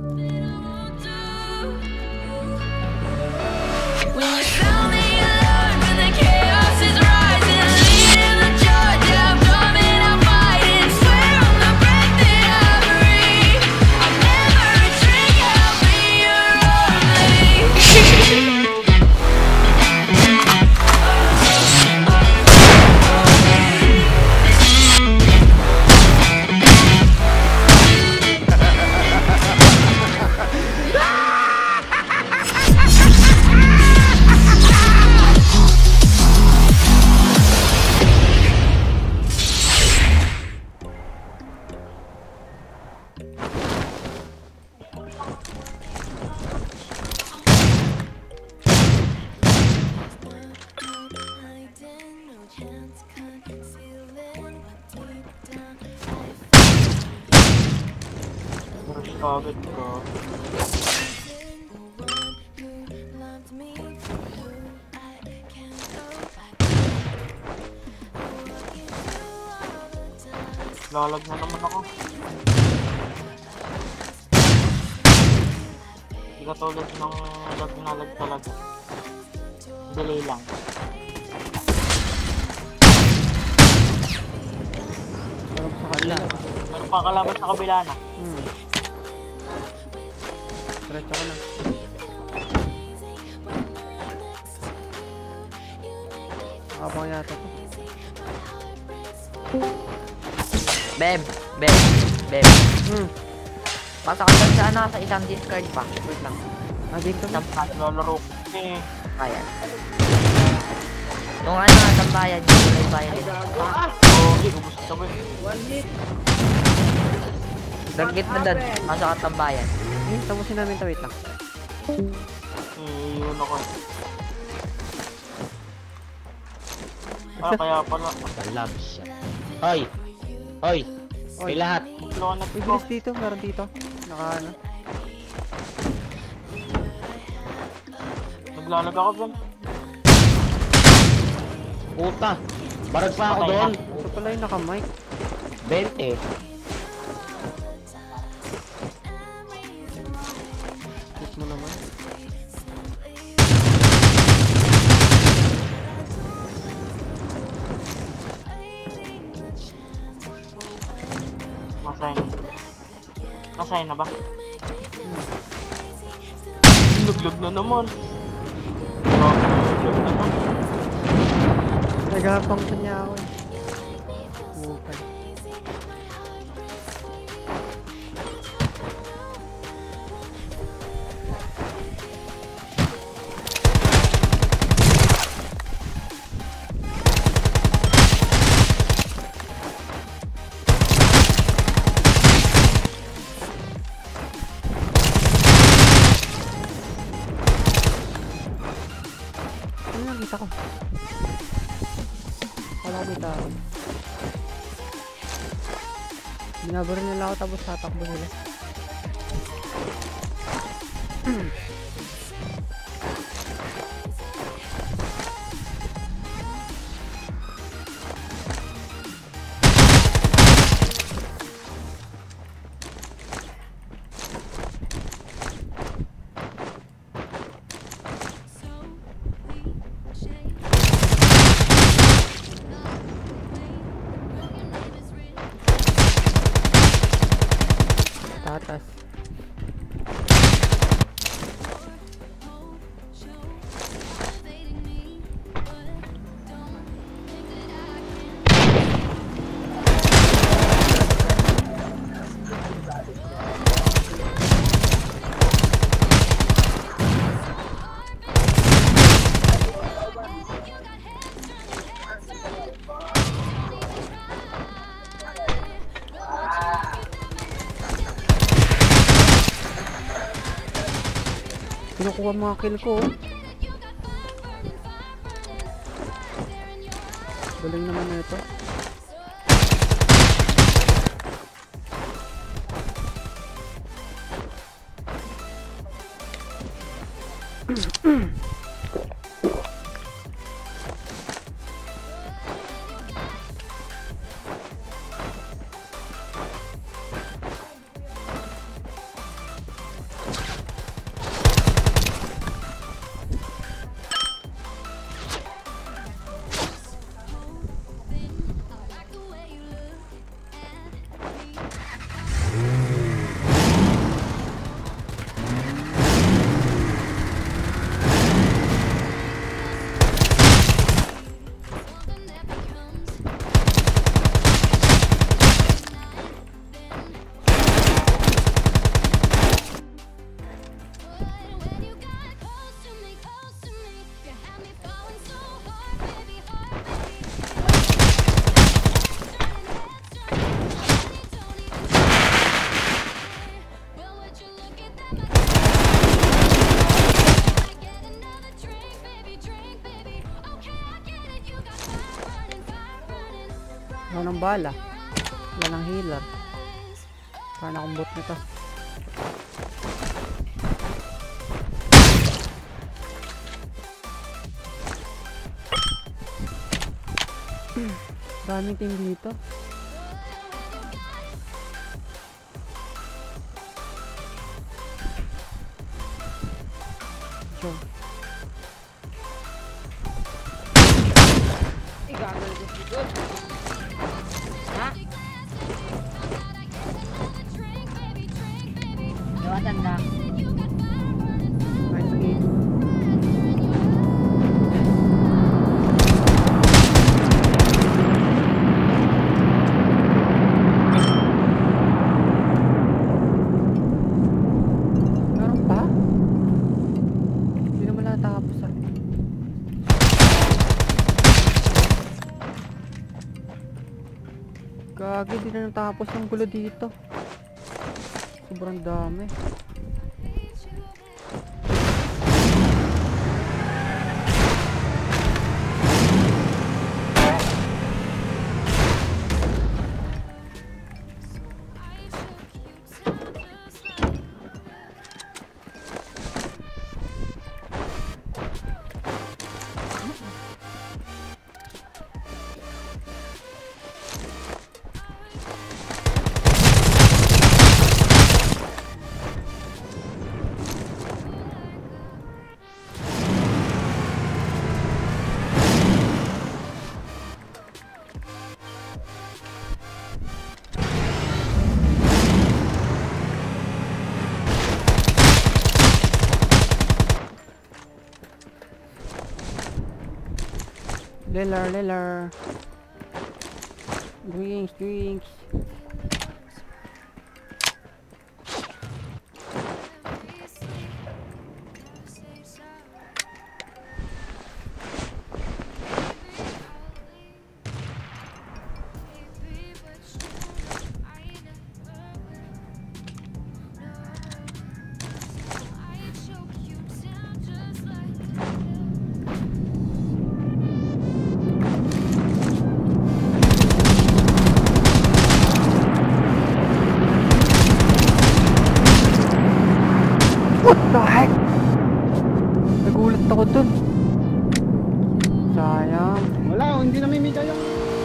Kagad ka. Lalag na naman ako. Hindi ka tulad ng lag na lag talaga. Delay lang. Pero pa kalaban sa kabila na. Diretso ko na. Nakabang yata to. Beb. Pasok ka dyan sa ano, sa isang discard pa. Wait lang. Dito na. Lalaro ko eh. Ayan. Yung ano, tambayan, yung kulay bayan. Okay, gusto ka ba? 1 hit. Dagit na dad, pasok ka tambayan. Tapusin namin ito, wait lang. Yun ako. Kaya pala. Labs siya. Hoy! Hoy! May lahat. Lonat May ko. bilis dito, meron dito. Naka ano. Naglalag ako ba? Puta! Barag pa ako doon. Ito pala yung naka-mic. 20. Hit mo naman. Nasay na ba? Naglag na naman. Naglag na naman. Nagahapang sa niya ako eh. Bukay. Ano nakita ko? Wala ko may tao. Binabara nila ako tapos tatakbo nila. Tatas. Kinukuha mga kill ko. Galing naman na ito. ng bala. Wala ng healer. Paano akong bot nito? Daming team dito. So, Igagol ko si Good. Ha? Iwatan lang. nice game. Meron pa? Hindi naman natapos ah. Gagi, di na natapos yung gulo dito. Sobrang dami. Lilar. Drinks. What the heck? Nagulat ako dun. Sayang. Wala, hindi na mimita yung...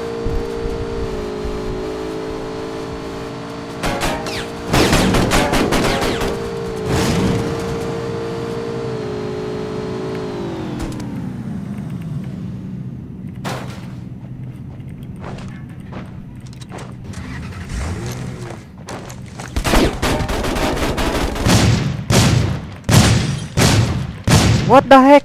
What the heck?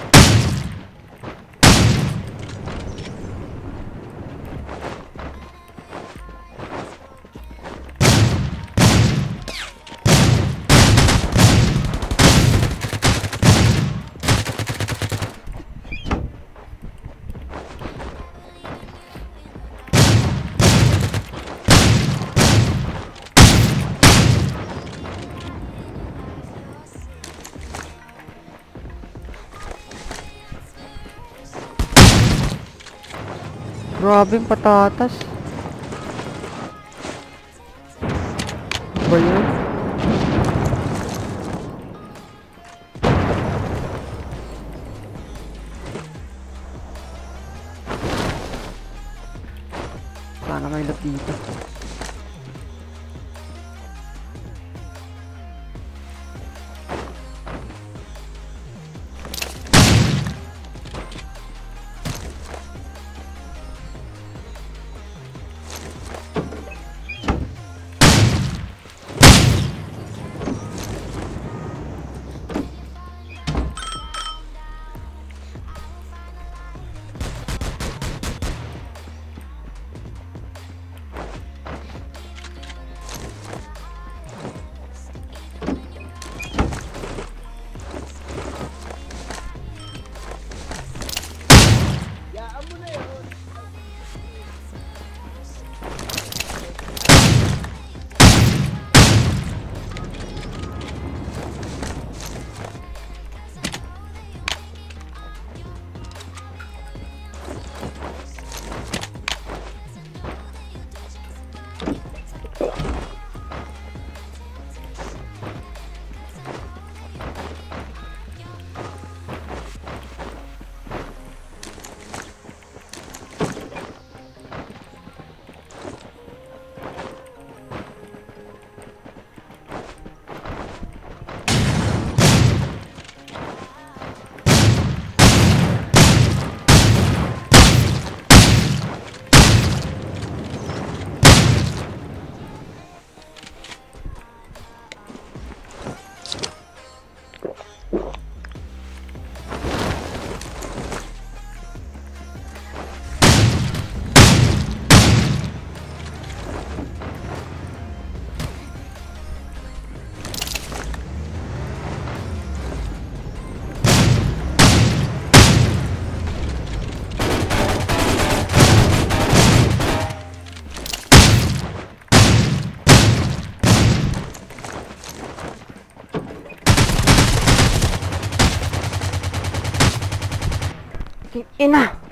Grabe yung patatas. Ano ba yun? Sana may lot dito. King ina!